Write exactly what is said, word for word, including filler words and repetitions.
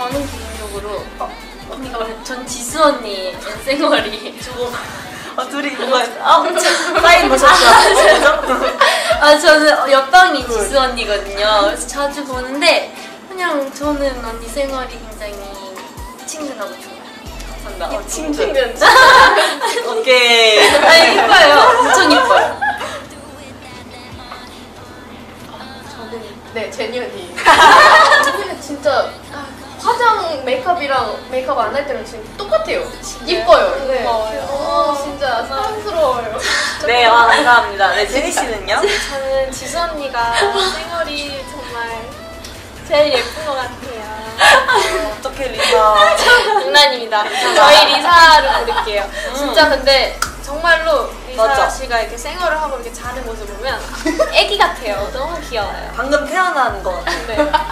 저는 개인적으로 어, 언니가 말해 전 지수 언니 쌩얼이 주고 아 둘이 뭔가 아 사인 보셨죠? 아 저는 옆방이 지수 언니거든요. 그래서 자주 보는데 그냥 저는 언니 쌩얼이 굉장히 친근하고 좋아요. 감사합니다. 어, 친근. 오케이. 아니 이뻐요. 엄청 이뻐요. 저는 네 제니 언니. 언니는 진짜 화장 메이크업이랑 메이크업 안 할 때는 지금 똑같아요. 이뻐요. 네. 어, 진짜 사랑스러워요. 네, 와 감사합니다. 네, 제니 씨는요? 저는 지수 언니가 쌩얼이 정말 제일 예쁜 것 같아요. 어, 어떻게 리사? 장난입니다. 저희 리사를 부를게요. 음. 진짜 근데 정말로 리사 맞아. 씨가 이렇게 쌩얼을 하고 이렇게 자는 모습 보면 애기 같아요. 너무 귀여워요. 방금 태어난 것 같아요. 네.